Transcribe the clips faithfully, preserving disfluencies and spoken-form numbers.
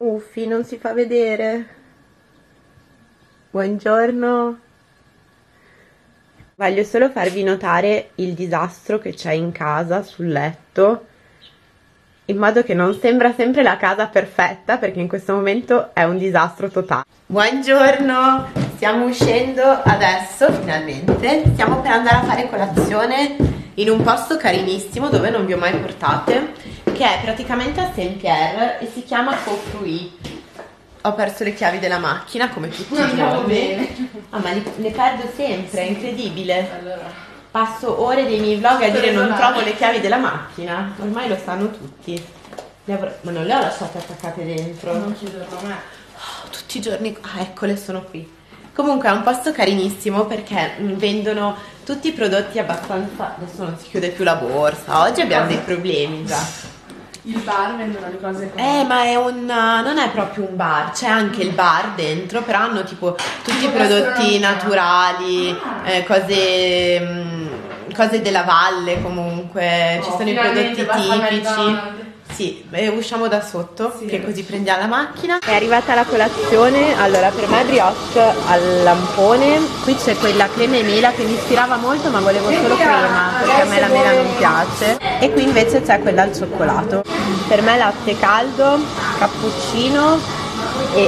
Uffi, non si fa vedere. Buongiorno. Voglio solo farvi notare il disastro che c'è in casa sul letto, in modo che non sembra sempre la casa perfetta, perché in questo momento è un disastro totale. Buongiorno, stiamo uscendo adesso finalmente, stiamo per andare a fare colazione in un posto carinissimo dove non vi ho mai portate, che è praticamente a Saint-Pierre e si chiama Coffruit. Ho perso le chiavi della macchina come tutti i giorni. Ah, ma le, le perdo sempre, è incredibile. Allora, passo ore dei miei vlog a dire non trovo le chiavi della macchina. Ormai lo sanno tutti. Le avrò, ma non le ho lasciate attaccate dentro. Non chiederlo a me. Oh, tutti i giorni. Ah, eccole, sono qui. Comunque è un posto carinissimo perché vendono tutti i prodotti abbastanza. Adesso non si chiude più la borsa. Oggi abbiamo dei problemi già. Il bar vendono le cose come... Eh, ma è un... non è proprio un bar, c'è anche il bar dentro, però hanno tipo tutti i prodotti naturali, eh, cose, mh, cose della valle comunque, oh, ci sono i prodotti tipici. Sì, e usciamo da sotto, sì, che così prendiamo la macchina. È arrivata la colazione, allora per me brioche al lampone, qui c'è quella crema e mela che mi ispirava molto ma volevo solo crema, perché a me la mela non piace. E qui invece c'è quella al cioccolato. Per me latte caldo, cappuccino e...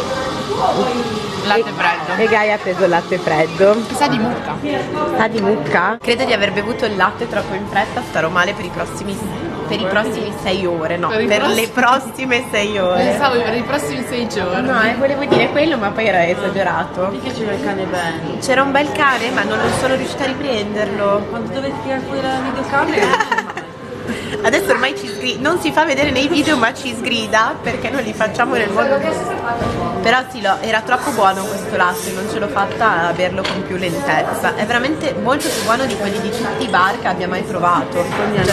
latte freddo. E Gaia ha preso il latte freddo. Sa di mucca. Sa di mucca? Credo di aver bevuto il latte troppo in fretta, starò male per i prossimi, per i prossimi sei ore, no, per, per le prossime sei ore. Pensavo per i prossimi sei giorni. No, eh, volevo dire quello, ma poi era esagerato. Perché c'era il cane bene? C'era un bel cane, ma non sono riuscita a riprenderlo. Quando dovete tirare fuori la videocamera? Adesso ormai ci sgrida, non si fa vedere nei video ma ci sgrida perché non li facciamo nel modo. Però sì, lo, era troppo buono questo latte, non ce l'ho fatta a berlo con più lentezza. È veramente molto più buono di quelli di tutti i bar che abbia mai provato.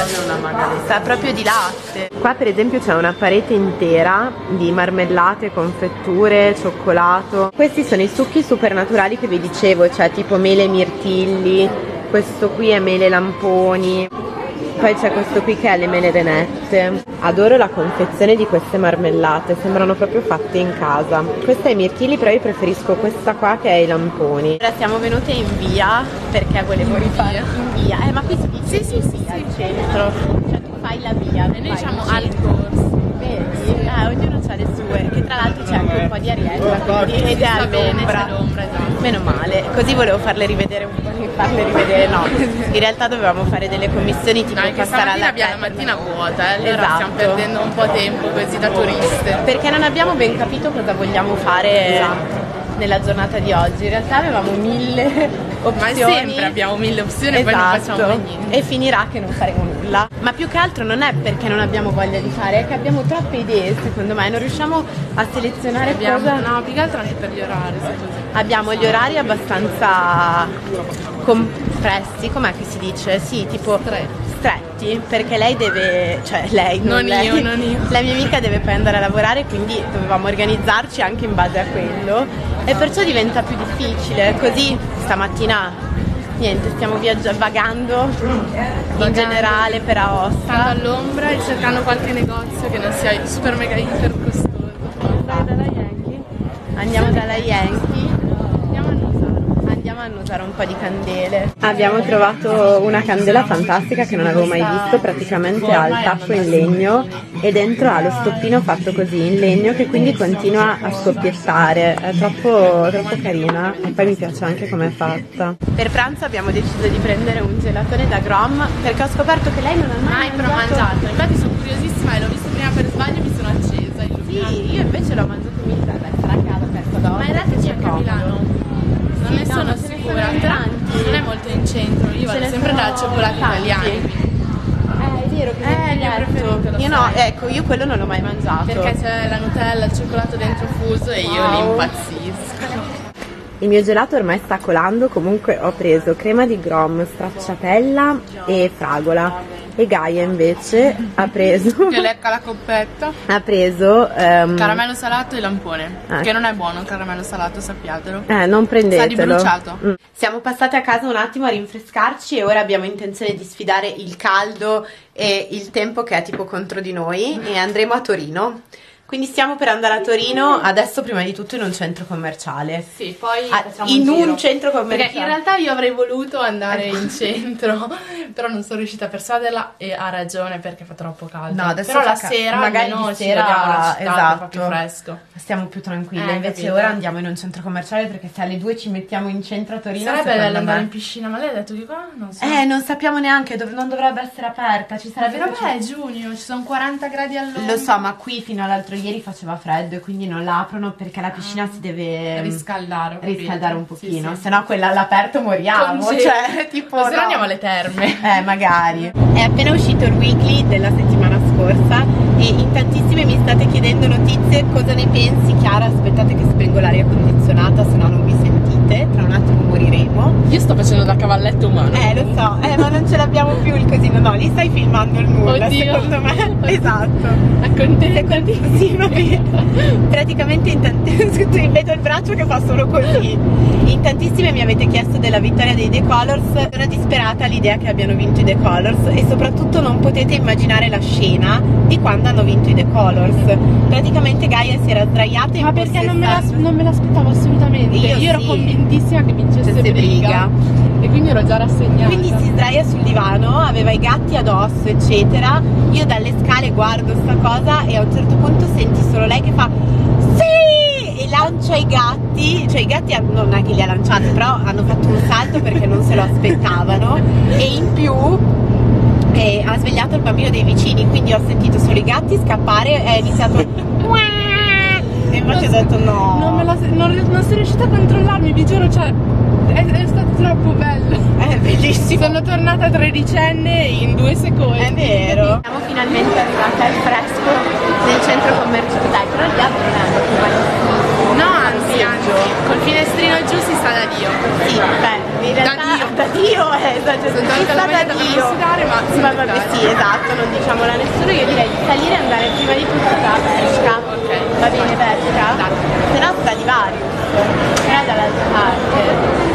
Sa proprio di latte. Qua per esempio c'è una parete intera di marmellate, confetture, cioccolato. Questi sono i succhi super naturali che vi dicevo, cioè tipo mele e mirtilli, questo qui è mele lamponi. Poi c'è questo qui che è le mele renette. Adoro la confezione di queste marmellate, sembrano proprio fatte in casa. Questa è i mirtilli, però io preferisco questa qua che è i lamponi. Ora siamo venute in via perché volevo rifare in via. Eh, ma qui si dice sì, sì, sì, sì, al centro. Cioè tu fai la via. E noi diciamo al corso. Vedi? Eh, ognuno ha le sue. Che tra l'altro c'è anche un po' di arietta, ed è all'ombra. Esatto. Meno male. Così volevo farle rivedere un po'. Farle rivedere, no. In realtà dovevamo fare delle commissioni tipo no, passare alla abbiamo la mattina vuota, eh, allora esatto. Stiamo perdendo un po' tempo così da turiste. Perché non abbiamo ben capito cosa vogliamo fare esatto. nella giornata di oggi. In realtà avevamo mille opzioni. Ma sempre abbiamo mille opzioni esatto. e poi non facciamo mai niente. E finirà che non faremo nulla. Ma più che altro non è perché non abbiamo voglia di fare, è che abbiamo troppe idee secondo me, non riusciamo a selezionare abbiamo, cosa. No, più che altro anche per gli orari. Abbiamo gli orari abbastanza compressi, com'è che si dice? Sì, tipo stretti. stretti, perché lei deve, cioè lei, non, non lei, io, non io. La mia amica deve poi andare a lavorare, quindi dovevamo organizzarci anche in base a quello e perciò diventa più difficile. Così stamattina niente, stiamo viaggiando, vagando in generale per Aosta. Stando all'ombra e cercando qualche negozio che non sia super mega iper costoso. Dai, dalla Yankee. Andiamo dalla Yankee. Andiamo a annusare un po' di candele. Abbiamo trovato una candela fantastica che non avevo mai visto, praticamente ha il tappo in legno e dentro ha lo stoppino fatto così in legno che quindi continua a scoppiettare. È troppo, troppo carina e poi mi piace anche com'è fatta. Per pranzo abbiamo deciso di prendere un gelatone da Grom perché ho scoperto che lei non ha mai, mai mangiato. mangiato. Infatti sono curiosissima e l'ho visto prima per sbaglio e mi sono accesa. Sì, io invece l'ho mangiato in Milano, sarà a casa aperto da ma in realtà c'è anche a Milano. Non ne sono sicura, non è molto in centro, io vado sempre dalla cioccolata italiana. Eh, è vero che eh, mi ha preferito. Io no, ecco, io quello non l'ho mai mangiato. Perché c'è la Nutella, il cioccolato dentro fuso e io wow. Li impazzisco. Il mio gelato ormai sta colando, comunque ho preso crema di Grom, stracciatella e fragola. E Gaia invece ha preso che lecca la coppetta. Ha preso um... caramello salato e lampone ah. Che non è buono il caramello salato, sappiatelo. Eh, non prendetelo. Sa di bruciato. mm. Siamo passate a casa un attimo a rinfrescarci e ora abbiamo intenzione di sfidare il caldo e il tempo che è tipo contro di noi e andremo a Torino. Quindi stiamo per andare a Torino, adesso prima di tutto in un centro commerciale. Sì, poi ah, in un, un centro commerciale. Perché in realtà io avrei voluto andare in centro, però non sono riuscita a persuaderla e ha ragione perché fa troppo caldo. No, adesso però la ca- sera magari almeno di ci sera, vediamo la città, esatto, fa più fresco. Stiamo più tranquille, Eh, invece capito. ora andiamo in un centro commerciale perché se alle due ci mettiamo in centro a Torino Sarebbe secondo bello andare me- in piscina, ma lei ha detto che qua non so. Eh, non sappiamo neanche, dov- non dovrebbe essere aperta, ci sarebbe Però piaciuto- beh, è giugno, ci sono quaranta gradi all'ora. Lo so, ma qui fino all'altro ieri faceva freddo e quindi non la aprono perché la piscina si deve mm, riscaldare, ho capito. riscaldare un pochino, Sì, sì. se no quella all'aperto moriamo, Congelo. cioè tipo Ma se no no. andiamo alle terme. Eh, magari. È appena uscito il weekly della settimana scorsa e in tantissime mi state chiedendo notizie, cosa ne pensi? Chiara, aspettate che spengo l'aria condizionata, se no non vi sentite, tra un attimo moriremo. Io sto facendo da cavalletto umano. Eh, lo so, eh, ma non ce l'abbiamo più il cosino, no, lì stai filmando il nulla, Oddio. secondo me. Esatto. Accontenta. Secondo sì, va bene. Praticamente in tantissime vedo il braccio che fa solo così. In tantissime mi avete chiesto della vittoria dei The Colors. Sono disperata all'idea che abbiano vinto i The Colors e soprattutto non potete immaginare la scena di quando hanno vinto i The Colors. Praticamente Gaia si era sdraiata in Ma perché non me, la, possessa- non me l'aspettavo assolutamente. Io Io, ero sì. convintissima che vincesse Vincesse Briga. Briga. E quindi ero già rassegnata. Quindi si sdraia sul divano, aveva i gatti addosso, eccetera. Io dalle scale guardo sta cosa e a un certo punto senti solo lei che fa sì! E lancia i gatti, cioè i gatti han- non è che li ha lanciati, però hanno fatto un salto perché non se lo aspettavano. E in più eh, ha svegliato il bambino dei vicini, quindi ho sentito solo i gatti scappare e è iniziato e infatti ho detto no. Non, me la, non, non sono riuscita a controllarmi, vi giuro, cioè è, è stato troppo bello. È bellissimo. Sono tornata tredicenne in due secondi. È vero. Siamo finalmente arrivati al fresco del centro commerciale. Dai, però il diavolo non è andato malissimo. No, anzi, anzi, col finestrino giù si sta da Dio. Sì, beh, in realtà Dio. da Dio è esagerato. Sono Si tolta sta la da maglia da Dio. non sudare, ma si Ma può vabbè, fare. sì, esatto, non diciamolo a nessuno. Io direi di salire e andare prima di tutto da Bershka. Ok. Va bene, Bershka? Se no Stradivarius. Però dall'altra parte.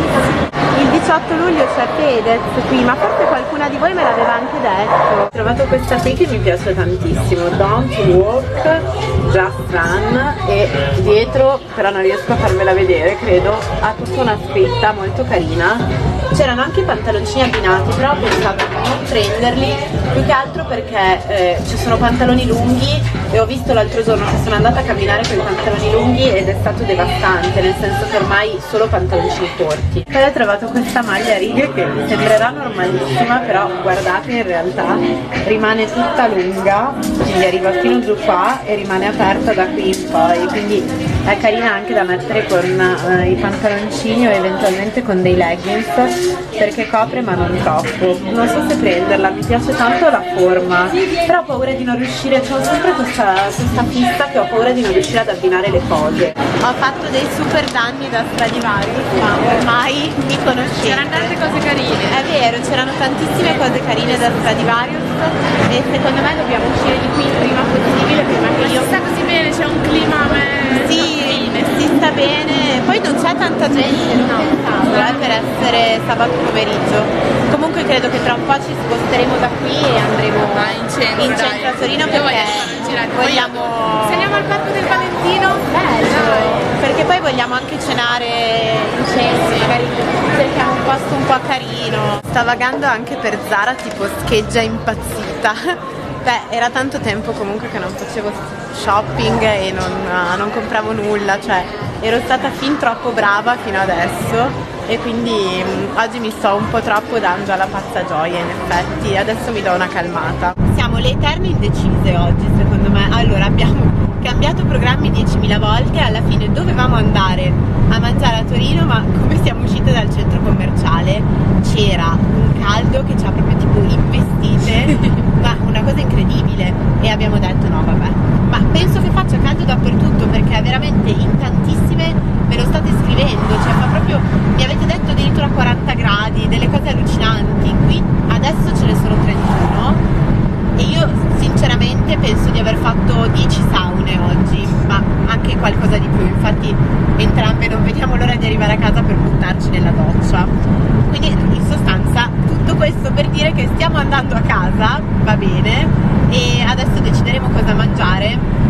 Il diciotto luglio c'è Fedez qui, ma forse qualcuna di voi me l'aveva anche detto. Ho trovato questa qui che mi piace tantissimo, Don't Walk, Just Run, e dietro, però non riesco a farvela vedere, credo, ha tutta una scritta molto carina. C'erano anche i pantaloncini abbinati, però ho pensato di non prenderli, più che altro perché eh, ci sono pantaloni lunghi e ho visto l'altro giorno che sono andata a camminare con i pantaloni lunghi ed è stato devastante, nel senso che ormai solo pantaloncini corti. Poi ho trovato questa maglia a righe che mi sembrerà normalissima, però guardate, in realtà rimane tutta lunga, quindi arriva fino giù qua e rimane aperta da qui in poi, quindi è carina anche da mettere con eh, i pantaloncini o eventualmente con dei leggings, perché copre ma non troppo. Non so se prenderla, mi piace tanto la forma, però ho paura di non riuscire, ho sempre questa, questa fissa che ho paura di non riuscire ad abbinare le cose. Ho fatto dei super danni da Stradivarius, ma ormai mi conoscete. C'erano tante cose carine. È vero, c'erano tantissime cose carine da Stradivarius e secondo me dobbiamo uscire di qui il prima possibile, prima che io... Si sta così bene, c'è un clima a me. Sì, si sta bene, poi non c'è tanta gente, no, eh, per essere sabato pomeriggio. Comunque credo che tra un po' ci sposteremo da qui e andremo Ah, in centro, in dai. centro a Torino Io perché voglio fare un giretto. vogliamo... Se andiamo al parco del Valentino? Bello, perché poi vogliamo anche cenare in centro, magari cerchiamo un posto un po' carino. Sta vagando anche per Zara tipo scheggia impazzita. Beh, era tanto tempo comunque che non facevo shopping e non, non compravo nulla, cioè ero stata fin troppo brava fino adesso e quindi mh, oggi mi sto un po' troppo dando alla pazza gioia, in effetti, adesso mi do una calmata. Siamo le eterne indecise oggi, secondo me. Allora, abbiamo cambiato programmi diecimila volte, alla fine dovevamo andare a mangiare a Torino, ma come siamo uscite dal centro commerciale c'era un caldo che ci ha proprio tipo investite, ma una cosa incredibile, e abbiamo detto no vabbè, ma penso che faccia caldo dappertutto perché veramente in tantissime me lo state scrivendo, cioè fa proprio, mi avete detto addirittura quaranta gradi, delle cose allucinanti. Qui adesso ce ne sono trentuno e io sinceramente penso di aver fatto dieci saune oggi, ma anche qualcosa di più, infatti entrambe non vediamo l'ora di arrivare a casa per buttarci nella doccia. Quindi in sostanza tutto questo per dire che stiamo andando a casa, va bene, e adesso decideremo cosa mangiare.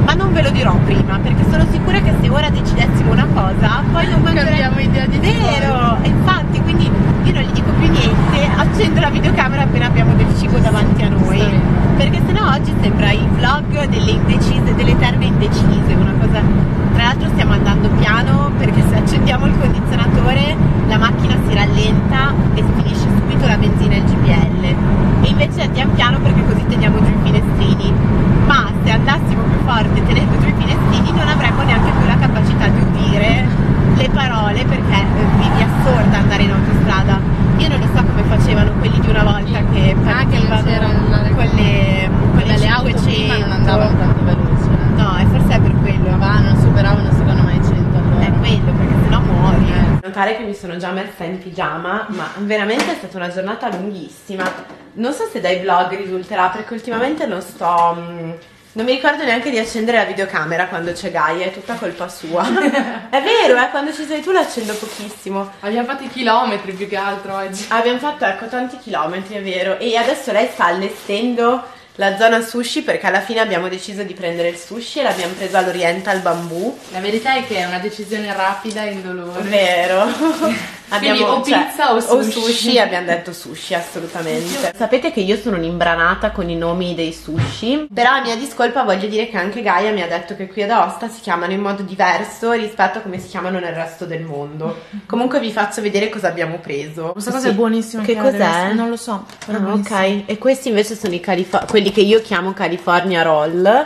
ma non ve lo dirò prima, perché sono sicura che se ora decidessimo una cosa poi non cambiamo idea di vero, e infatti quindi io non gli dico più niente, accendo la videocamera appena abbiamo del cibo davanti a noi, perché sennò oggi sembra il vlog delle indecise, delle terme indecise, una cosa. Tra l'altro stiamo andando piano perché se accendiamo il condizionatore la macchina si rallenta e finisce subito la benzina e il G P L, e invece andiamo piano perché così teniamo giù i finestrini, ma se andassimo più forte tenendo giù i finestrini non avremmo neanche più la capacità di udire le parole, perché vivi assorda andare in autostrada. Io non lo so come facevano quelli di una volta che partivano con le, con le le auto prima non andavano tanto veloci, eh. No, e forse è per quello. Ma non superavano secondo me i cento all'ora. È quello, perché sennò muori. Eh. Notare che mi sono già messa in pigiama, ma veramente è stata una giornata lunghissima. Non so se dai vlog risulterà, perché ultimamente non sto... Mh, non mi ricordo neanche di accendere la videocamera quando c'è Gaia, è tutta colpa sua. È vero, eh, quando ci sei tu l'accendo pochissimo. Abbiamo fatto i chilometri più che altro oggi. Abbiamo fatto, ecco, tanti chilometri, è vero. E adesso lei sta allestendo la zona sushi, perché alla fine abbiamo deciso di prendere il sushi e l'abbiamo preso all'Oriental Bamboo. La verità è che è una decisione rapida e indolore. Vero. Abbiamo, o cioè, pizza o sushi. O sushi, abbiamo detto sushi, assolutamente. Sapete che io sono un'imbranata con i nomi dei sushi, però a mia discolpa voglio dire che anche Gaia mi ha detto che qui ad Aosta si chiamano in modo diverso rispetto a come si chiamano nel resto del mondo. Comunque vi faccio vedere cosa abbiamo preso. Questa cosa sì. È buonissima. Che cos'è? Non lo so. Ah, ok, e questi invece sono i Calif- quelli che io chiamo California Roll,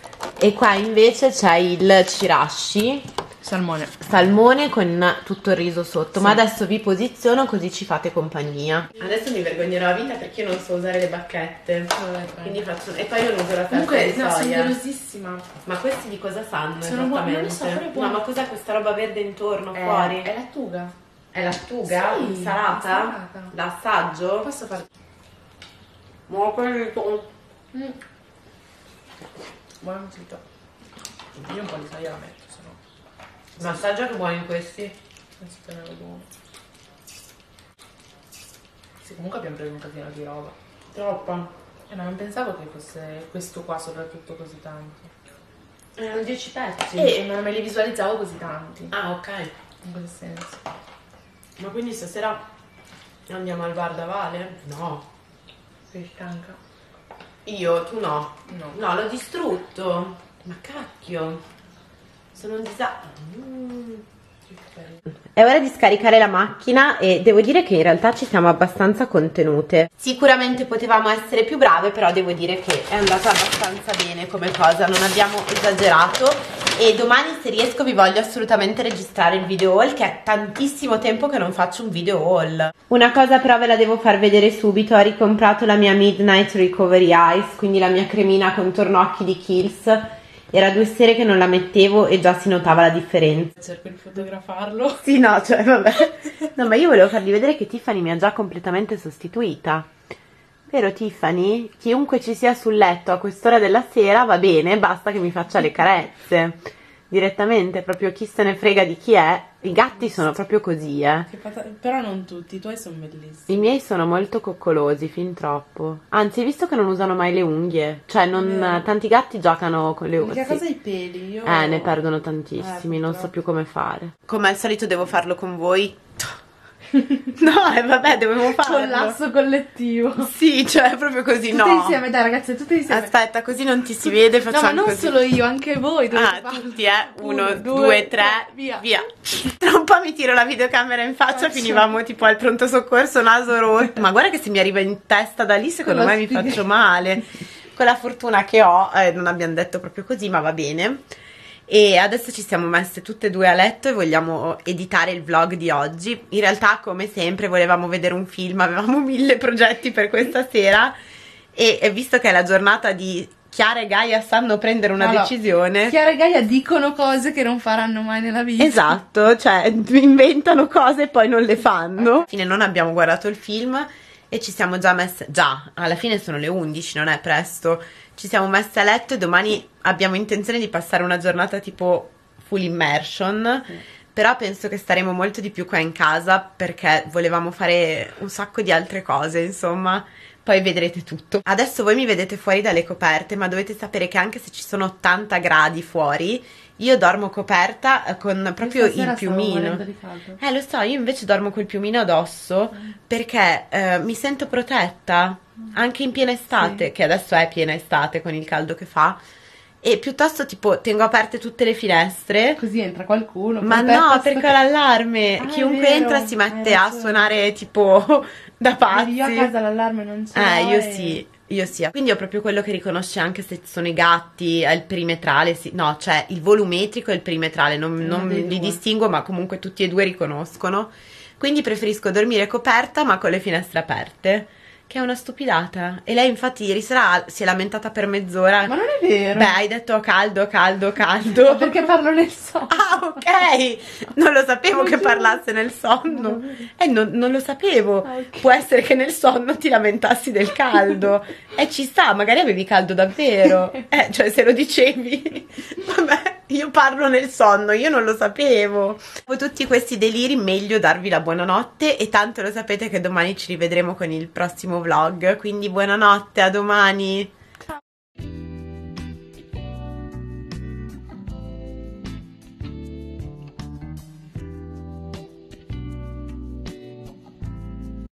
e qua invece c'è il Chirashi. Salmone. Salmone con tutto il riso sotto, sì. Ma adesso vi posiziono così ci fate compagnia. Adesso mi vergognerò a vita perché io non so usare le bacchette. Vabbè, quindi faccio... E poi io non uso la salsa di soia. Sono gelosissima. Ma questi di cosa sanno sono esattamente? Non so, no, ma cos'è questa roba verde intorno, è, fuori? È lattuga. È lattuga? Sì, salata? salata. L'assaggio? Posso fare... Ma quello... Mm. Buona tutto. Io un po' di soia la metto, se no... Ma assaggia che buoni questi. Non si teneva buono. Sì, comunque abbiamo preso un casino di roba. Troppa. Eh, ma non pensavo che fosse questo qua soprattutto così tanto. Erano dieci pezzi. Eh, non me li visualizzavo così tanti. Ah, ok. In quel senso. Ma quindi stasera andiamo al bar da Vale? No. Sei stanca? Io? Tu no? No. No, l'ho distrutto. Ma cacchio. Sono un disastro. Mm. È ora di scaricare la macchina e devo dire che in realtà ci siamo abbastanza contenute. Sicuramente potevamo essere più brave, però devo dire che è andata abbastanza bene come cosa, non abbiamo esagerato. E domani, se riesco, vi voglio assolutamente registrare il video haul, che è tantissimo tempo che non faccio un video haul. Una cosa però ve la devo far vedere subito: ho ricomprato la mia Midnight Recovery Eyes, quindi la mia cremina contorno occhi di Kiehl's. Era due sere che non la mettevo e già si notava la differenza. Cerco di fotografarlo. Sì, no, cioè, vabbè. No, ma io volevo farvi vedere che Tiffany mi ha già completamente sostituita. Vero, Tiffany? Chiunque ci sia sul letto a quest'ora della sera va bene, basta che mi faccia le carezze. Direttamente, proprio chi se ne frega di chi è. I gatti sono proprio così, eh. Però non tutti, i tuoi sono bellissimi. I miei sono molto coccolosi, fin troppo. Anzi, visto che non usano mai le unghie. Cioè, non, eh. tanti gatti giocano con le unghie. Che cosa i peli? Io... Eh, ne perdono tantissimi, eh, non so più come fare. Come al solito devo farlo con voi. No, e eh, vabbè, dovevo farlo. Collasso collettivo. Sì, cioè proprio così, tutte no. Tutte insieme, dai ragazze, tutte insieme. Aspetta, così non ti si vede, facciamo così. No, ma non così. solo io, anche voi. Ah, farlo. tutti, eh. Uno, Uno due, due, tre, via. via. Tra un po' mi tiro la videocamera in faccia, finivamo tipo al pronto soccorso, naso rotto. Ma guarda che se mi arriva in testa da lì, secondo me mi faccio male. Con la fortuna che ho, eh, non abbiamo detto proprio così, ma va bene. E adesso ci siamo messe tutte e due a letto e vogliamo editare il vlog di oggi. In realtà, come sempre, volevamo vedere un film, avevamo mille progetti per questa sera e, e visto che è la giornata di Chiara e Gaia sanno prendere una allora, decisione. Chiara e Gaia dicono cose che non faranno mai nella vita. Esatto, cioè inventano cose e poi non le fanno. Alla fine non abbiamo guardato il film e ci siamo già messe, già, alla fine sono le undici, non è presto. Ci siamo messe a letto e domani abbiamo intenzione di passare una giornata tipo full immersion, mm. però penso che staremo molto di più qua in casa perché volevamo fare un sacco di altre cose, insomma, poi vedrete tutto. Adesso voi mi vedete fuori dalle coperte, ma dovete sapere che anche se ci sono ottanta gradi fuori, io dormo coperta con proprio il piumino. Eh, lo so, io invece dormo col piumino addosso mm. perché eh, mi sento protetta, anche in piena estate, sì. che adesso è piena estate con il caldo che fa. E piuttosto tipo tengo aperte tutte le finestre. Così entra qualcuno. Ma no, perché ho l'allarme. Ah, chiunque entra si mette a suonare tipo da pazzi. Io a casa l'allarme non c'è. Eh, io e... sì, io sì. Quindi ho proprio quello che riconosce anche se sono i gatti, il perimetrale, sì. No, cioè il volumetrico e il perimetrale. Non, non li due. distingo, ma comunque tutti e due riconoscono. Quindi preferisco dormire coperta ma con le finestre aperte. Che è una stupidata. E lei infatti ieri sera si è lamentata per mezz'ora. Ma non è vero. Beh, hai detto caldo, caldo, caldo. Ma perché parlo nel sonno. Ah, ok. Non lo sapevo che parlasse nel sonno. Eh, non, non lo sapevo. Okay. Può essere che nel sonno ti lamentassi del caldo. E eh, ci sta, magari avevi caldo davvero. Eh, cioè se lo dicevi. Vabbè, io parlo nel sonno, io non lo sapevo. Dopo tutti questi deliri, meglio darvi la buonanotte. E tanto lo sapete che domani ci rivedremo con il prossimo vlog, quindi buonanotte, a domani.